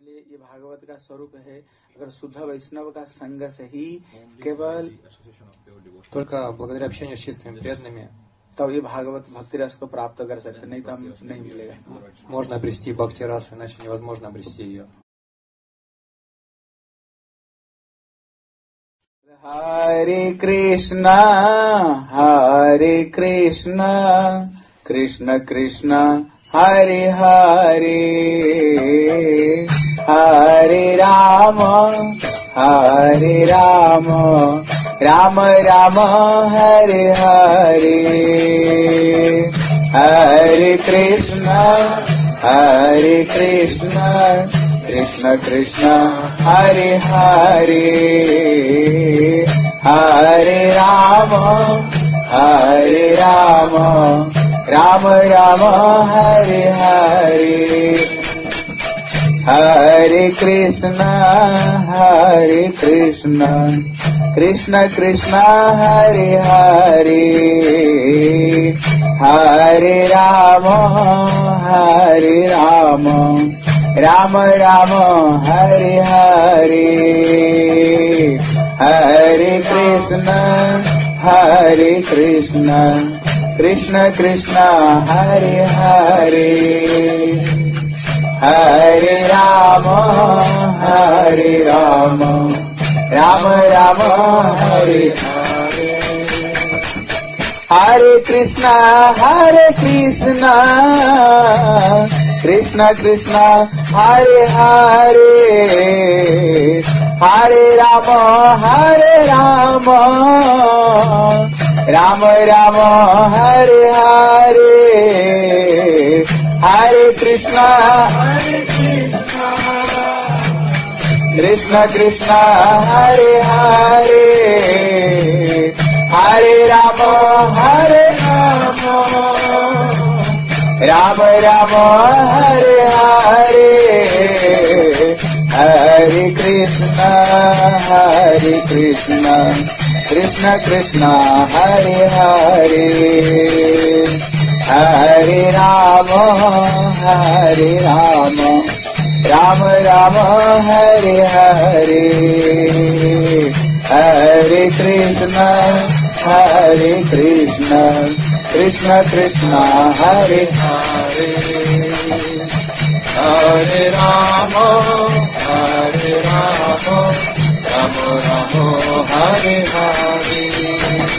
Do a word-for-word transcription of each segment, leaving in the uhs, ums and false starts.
इसलिए ये भागवत का स्वरूप है। अगर शुद्ध वैष्णव का संग से ही केवल только благодаря общению с чистыми преданными तब ये भागवत भक्ति रस को प्राप्त कर सकते, नहीं तो हम नहीं मिलेगा। можно обрести бхакти расу, иначе невозможно обрести ее. Hare Krishna, Hare Krishna, Krishna Krishna, Hare Hare, Hare Rama, Hare Rama, Rama Rama, Hare Hare, Hare Krishna, Hare Krishna, Krishna Krishna, Hare Hare, Hare Rama, Hare Rama, Rama Rama, Hare Hare, Hare Krishna, Hare Krishna, Krishna Krishna, Hare Hare, Hare Rama, Hare Rama, Rama Rama, Hare Hare, Hare Krishna, Hare Krishna, Krishna Krishna, Hare Hare, Hare Rama, Hare Rama, Rama Rama, Hare Hare, Hare Krishna, Hare Krishna, Krishna Krishna, Hare Hare, Hare Rama, Hare Rama, Rama Rama, Hare Hare, Hare Krishna, Hare Krishna, Krishna Krishna, Hare Hare, Hare Rama, Hare Rama, Rama Rama, Hare Hare, Hare Krishna, Hare Krishna, Krishna Krishna, Hare Hare, Hare Rama, Hare Rama, Rama Rama, Hare Hare, Hare Krishna, Hare Krishna, Krishna Krishna, Hare Hare, Hare Rama, Hare Rama, Rama Rama, Hare Hare,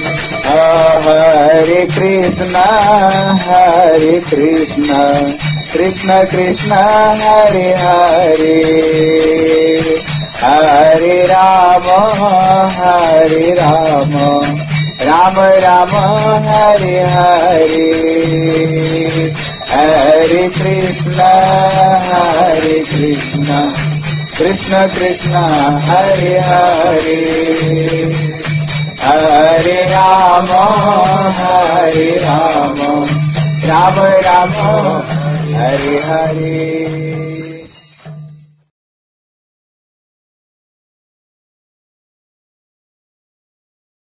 Hare Krishna, Hare Krishna, Krishna Krishna, Hare Hare, Hare Rama, Hare Rama, Rama Rama, Hare Hare, Hare Krishna, Hare Krishna, Krishna Krishna, Hare Hare, Hare Rama, Hare Rama, Rama Rama, Hare Hare.